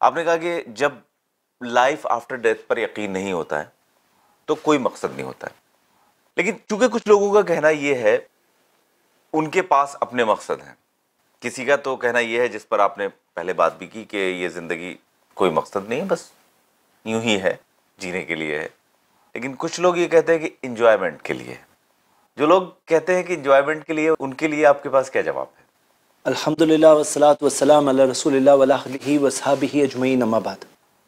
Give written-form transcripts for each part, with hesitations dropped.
आपने कहा कि जब लाइफ आफ्टर डेथ पर यकीन नहीं होता है तो कोई मकसद नहीं होता है, लेकिन चूंकि कुछ लोगों का कहना यह है उनके पास अपने मकसद हैं। किसी का तो कहना यह है, जिस पर आपने पहले बात भी की, कि ये जिंदगी कोई मकसद नहीं है, बस यूं ही है, जीने के लिए है। लेकिन कुछ लोग ये कहते हैं कि इंजॉयमेंट के लिए है। जो लोग कहते हैं कि इंजॉयमेंट के लिए, उनके लिए आपके पास क्या जवाब है? अल्हम्दुलिल्लाह वस्सलातु वस्सलाम अला रसूलिल्लाह व अला आलिहि व अस्हाबिहि अजमईन, अम्मा बाद।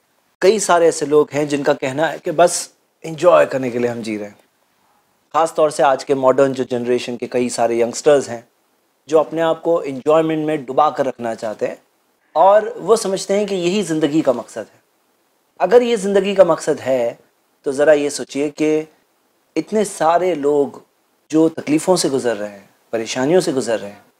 कई सारे ऐसे लोग हैं जिनका कहना है कि बस इंजॉय करने के लिए हम जी रहे हैं। ख़ास तौर से आज के मॉडर्न जो जनरेशन के कई सारे यंगस्टर्स हैं जो अपने आप को इंजॉयमेंट में डुबा कर रखना चाहते हैं और वो समझते हैं कि यही ज़िंदगी का मकसद है। अगर ये ज़िंदगी का मकसद है तो ज़रा ये सोचिए कि इतने सारे लोग जो तकलीफ़ों से गुज़र रहे हैं, परेशानियों से गुज़र रहे हैं।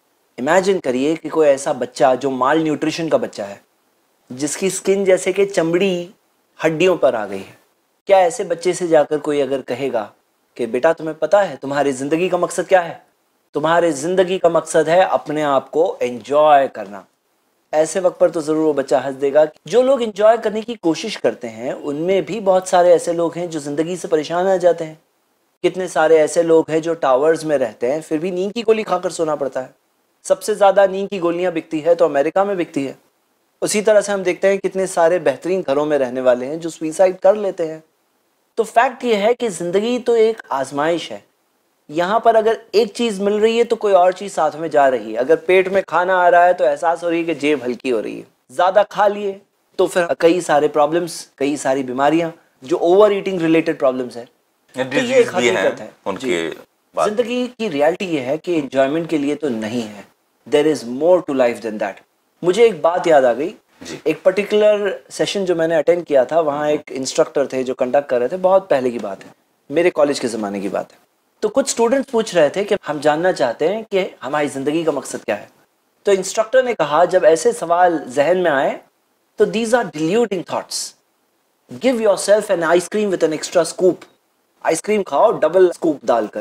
इमेजिन करिए कि कोई ऐसा बच्चा जो माल न्यूट्रिशन का बच्चा है, जिसकी स्किन जैसे कि चमड़ी हड्डियों पर आ गई है। क्या ऐसे बच्चे से जाकर कोई अगर कहेगा कि बेटा तुम्हें पता है तुम्हारी ज़िंदगी का मकसद क्या है? तुम्हारी ज़िंदगी का मकसद है अपने आप को एंजॉय करना। ऐसे वक्त पर तो ज़रूर वो बच्चा हंस देगा। जो लोग एंजॉय करने की कोशिश करते हैं उनमें भी बहुत सारे ऐसे लोग हैं जो ज़िंदगी से परेशान आ जाते हैं। कितने सारे ऐसे लोग हैं जो टावर्स में रहते हैं फिर भी नींद की गोली खाकर सोना पड़ता है। सबसे ज़्यादा नींद की गोलियां बिकती है तो अमेरिका में बिकती है। उसी तरह से हम देखते हैं कितने सारे बेहतरीन घरों में रहने वाले हैं जो सुसाइड कर लेते हैं। तो फैक्ट ये है कि ज़िंदगी तो एक आजमाइश है। यहाँ पर अगर एक चीज़ मिल रही है तो कोई और चीज़ साथ में जा रही है। अगर पेट में खाना आ रहा है तो एहसास हो रही है कि जेब हल्की हो रही है। ज़्यादा खा लिए तो फिर कई सारे प्रॉब्लम्स, कई सारी बीमारियाँ जो ओवर ईटिंग रिलेटेड प्रॉब्लम्स है, तो ये एक हकीकत है उनके। ज़िंदगी की रियलिटी ये है कि एंजॉयमेंट के लिए तो नहीं है। There is more to life than that. मुझे एक बात याद आ गई। एक पर्टिकुलर सेशन जो मैंने अटेंड किया था, वहाँ एक इंस्ट्रक्टर थे जो कंडक्ट कर रहे थे। बहुत पहले की बात है, मेरे कॉलेज के ज़माने की बात है। तो कुछ स्टूडेंट्स पूछ रहे थे कि हम जानना चाहते हैं कि हमारी ज़िंदगी का मकसद क्या है। तो इंस्ट्रक्टर ने कहा जब ऐसे सवाल जहन में आए तो these are diluting thoughts. Give yourself an ice cream with an extra scoop. Ice cream खाओ डबल स्कूप डालकर,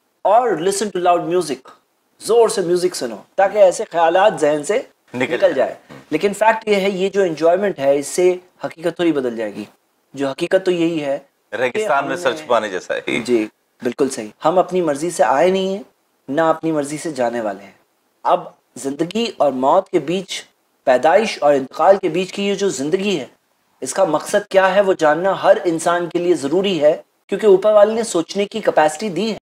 और लिसन टू लाउड म्यूजिक। जोर से म्यूजिक सुनो ताकि ऐसे ख्यालात जहन से निकल जाए। लेकिन फैक्ट ये है, ये जो एंजॉयमेंट है इससे हकीकत थोड़ी बदल जाएगी। जो हकीकत तो यही है, रेगिस्तान में सर छुपाने जैसा है। जी बिल्कुल सही। हम अपनी मर्जी से आए नहीं हैं, ना अपनी मर्जी से जाने वाले हैं। अब जिंदगी और मौत के बीच, पैदाइश और इंतकाल के बीच की ये जो जिंदगी है, इसका मकसद क्या है वो जानना हर इंसान के लिए ज़रूरी है, क्योंकि ऊपर वाले ने सोचने की कैपेसिटी दी है।